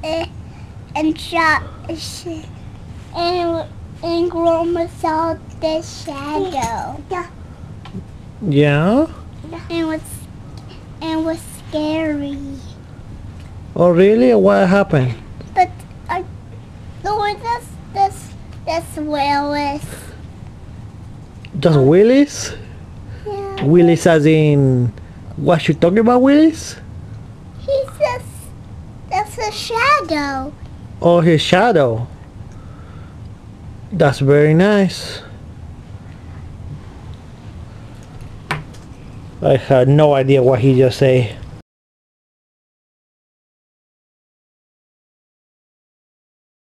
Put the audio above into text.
and shot and Grandma saw the shadow. Yeah? And was scary. Oh really? What happened? But Lord, that's Willis. Just Willis? Yeah. Willis as in... What you talking about, Willis? That's a shadow. Oh, his shadow. That's very nice. I had no idea what he just said.